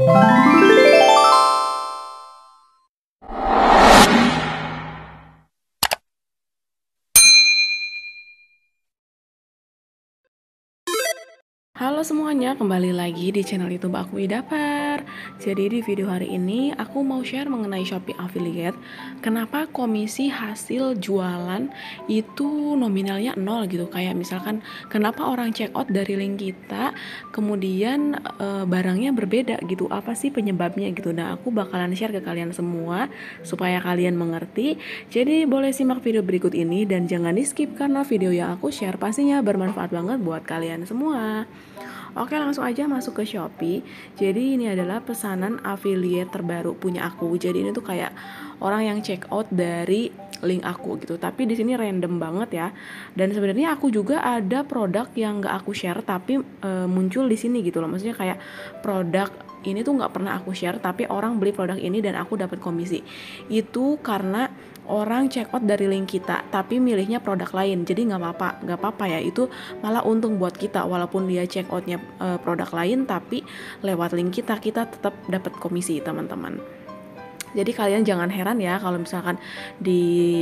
Halo semuanya, kembali lagi di channel YouTube aku Idapar. Jadi di video hari ini aku mau share mengenai Shopee Affiliate. Kenapa komisi hasil jualan itu nominalnya 0 gitu. Kayak misalkan kenapa orang check out dari link kita, kemudian barangnya berbeda gitu. Apa sih penyebabnya gitu. Nah, aku bakalan share ke kalian semua supaya kalian mengerti. Jadi boleh simak video berikut ini dan jangan di skip karena video yang aku share pastinya bermanfaat banget buat kalian semua. Oke, langsung aja masuk ke Shopee. Jadi ini adalah pesanan affiliate terbaru punya aku. Jadi ini tuh kayak orang yang check out dari link aku gitu. Tapi di sini random banget ya. Dan sebenarnya aku juga ada produk yang nggak aku share tapi muncul di sini gitu loh. Maksudnya kayak produk ini tuh nggak pernah aku share tapi orang beli produk ini dan aku dapat komisi. Itu karena orang check out dari link kita tapi milihnya produk lain, jadi nggak apa-apa ya, itu malah untung buat kita walaupun dia check outnya produk lain tapi lewat link kita tetap dapat komisi teman-teman. Jadi kalian jangan heran ya kalau misalkan di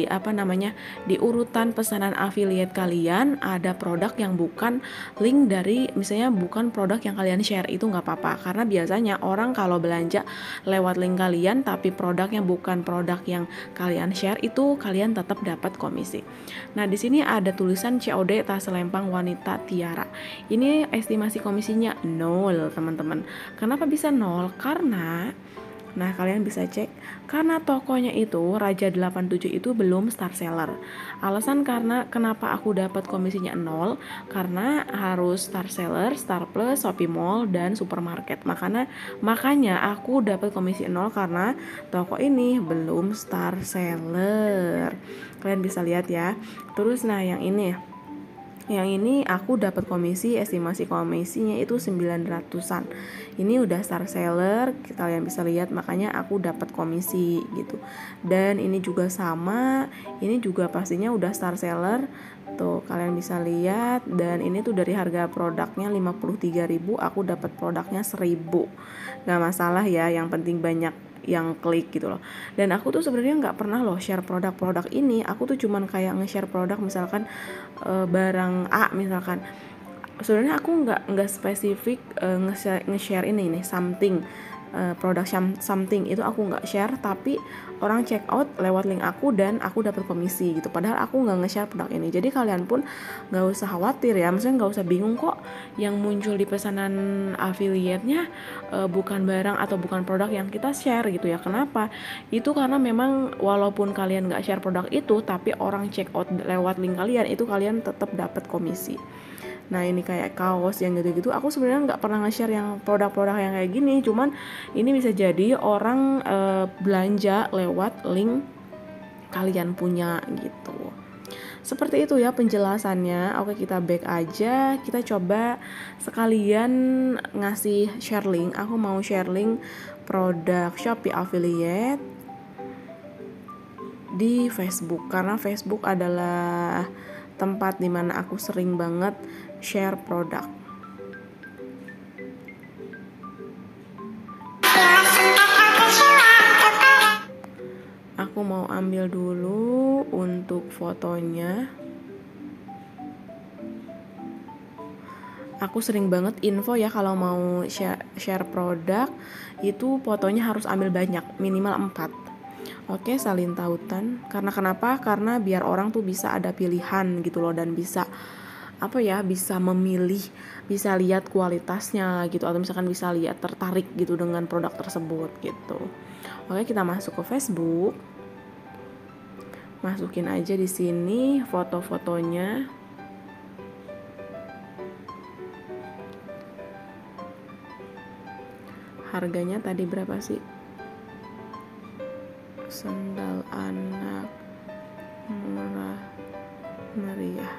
di urutan pesanan affiliate kalian ada produk yang bukan link dari, misalnya bukan produk yang kalian share, itu nggak apa-apa karena biasanya orang kalau belanja lewat link kalian tapi produknya bukan produk yang kalian share, itu kalian tetap dapat komisi. Nah, di sini ada tulisan COD tas selempang wanita Tiara. Ini estimasi komisinya 0, teman-teman. Kenapa bisa 0? Nah, kalian bisa cek karena tokonya itu Raja 87 itu belum star seller. Alasan karena kenapa aku dapat komisinya 0 karena harus star seller, star plus, Shopee Mall dan supermarket. Makanya aku dapat komisi 0 karena toko ini belum star seller. Kalian bisa lihat ya. Terus nah yang ini aku dapat komisi, estimasi komisinya itu 900-an. Ini udah star seller, kalian bisa lihat, makanya aku dapat komisi gitu. Dan ini juga sama, ini juga pastinya udah star seller. Tuh, kalian bisa lihat, dan ini tuh dari harga produknya 53.000, aku dapat produknya 1.000. Gak masalah ya, yang penting banyak yang klik gitu loh. Dan aku tuh sebenarnya nggak pernah loh share produk-produk ini. Aku tuh cuman kayak nge-share produk misalkan barang A misalkan. Sebenarnya aku nggak spesifik nge-share ini something, produk something itu aku nggak share, tapi orang check out lewat link aku dan aku dapat komisi gitu. Padahal aku nggak nge-share produk ini. Jadi kalian pun nggak usah khawatir ya, maksudnya nggak usah bingung kok yang muncul di pesanan affiliate-nya bukan barang atau bukan produk yang kita share gitu ya. Kenapa? Itu karena memang walaupun kalian nggak share produk itu, tapi orang check out lewat link kalian, itu kalian tetap dapat komisi. Nah, ini kayak kaos yang gitu-gitu, aku sebenarnya nggak pernah nge-share yang produk-produk yang kayak gini. Cuman ini bisa jadi orang belanja lewat link kalian punya gitu. Seperti itu ya penjelasannya. Oke, kita back aja. Kita coba sekalian ngasih share link. Aku mau share link produk Shopee Affiliate di Facebook, karena Facebook adalah tempat dimana aku sering banget share produk. Aku mau ambil dulu untuk fotonya. Aku sering banget info ya kalau mau share produk itu fotonya harus ambil banyak, minimal 4. Oke, salin tautan. Karena kenapa? Karena biar orang tuh bisa ada pilihan gitu loh, dan bisa bisa memilih, bisa lihat kualitasnya gitu, atau misalkan bisa lihat tertarik gitu dengan produk tersebut gitu. Oke, kita masuk ke Facebook. Masukin aja di sini foto-fotonya. Harganya tadi berapa sih? Sendal anak murah meriah.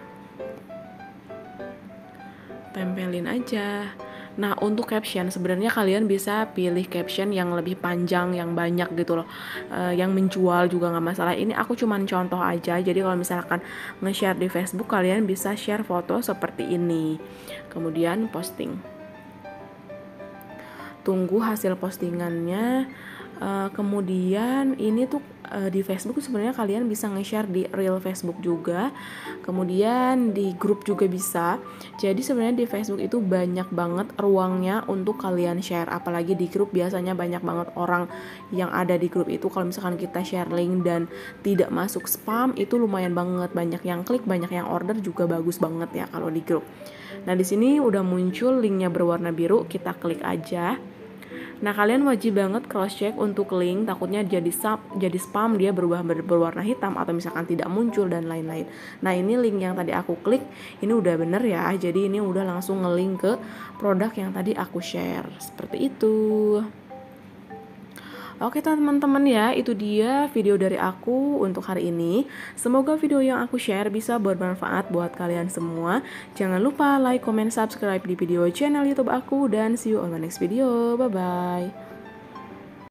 Tempelin aja. Nah, untuk caption sebenarnya kalian bisa pilih caption yang lebih panjang, yang banyak gitu loh, yang menjual juga nggak masalah. Ini aku cuman contoh aja. Jadi kalau misalkan nge-share di Facebook, kalian bisa share foto seperti ini, kemudian posting. tunggu hasil postingannya. Kemudian ini tuh di Facebook sebenarnya kalian bisa nge-share di real Facebook juga, kemudian di grup juga bisa. Jadi sebenarnya di Facebook itu banyak banget ruangnya untuk kalian share, apalagi di grup biasanya banyak banget orang yang ada di grup itu. Kalau misalkan kita share link dan tidak masuk spam, itu lumayan banget, banyak yang klik, banyak yang order, juga bagus banget ya kalau di grup. Nah, di sini udah muncul linknya berwarna biru, kita klik aja. Nah, kalian wajib banget cross check untuk link, takutnya jadi spam, dia berwarna hitam atau misalkan tidak muncul dan lain-lain. Nah, ini link yang tadi aku klik ini udah bener ya, jadi ini udah langsung ngelink ke produk yang tadi aku share, seperti itu. Oke teman-teman ya, itu dia video dari aku untuk hari ini. Semoga video yang aku share bisa bermanfaat buat kalian semua. Jangan lupa like, comment, subscribe di video channel YouTube aku, dan see you on the next video. Bye-bye.